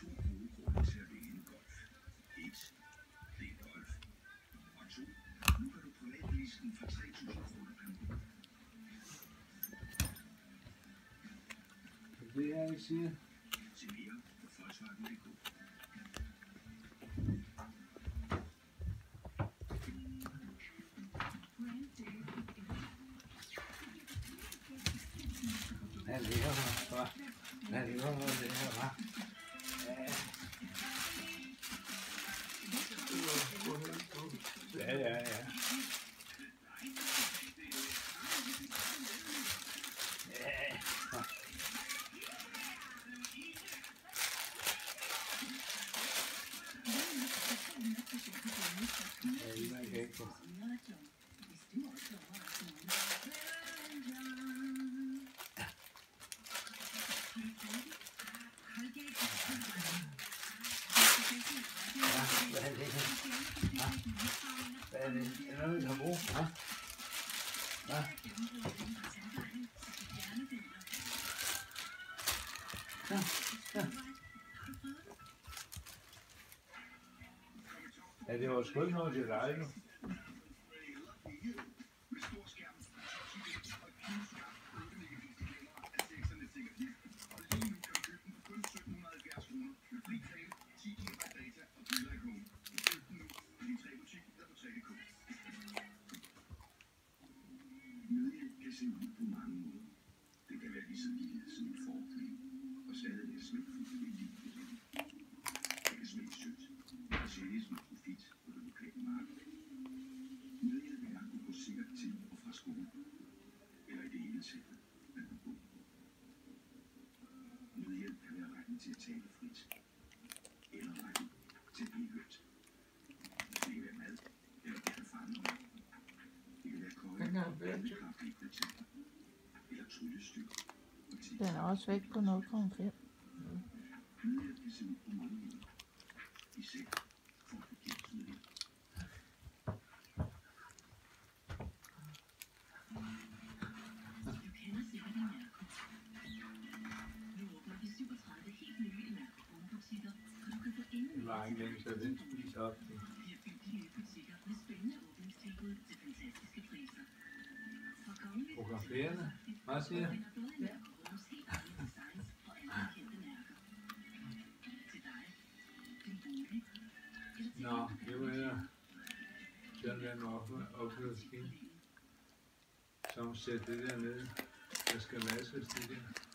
Det her, jeg siger. Han ligger her, hva'? Han ligger her, hva'? Ja. Ja. Ja, det var sgu ikke noget til dig, nu. Til at tale frit, eller retten til at blive hørt. Det kan være mad, eller det kan fange noget. Det kan være køje, eller kraftige kritik, eller tryllestyk. Den er også væk på 0,5. Nødhjælp kan se ud på mange måder, især for at bekæmpe nødhjælp. Det var ikke længe, så den spiser op. Fotograferende. Hvad siger du? Nå, det var jeg. Sådan den opførsel. Så sæt det der ned. Der skal vaskes det der.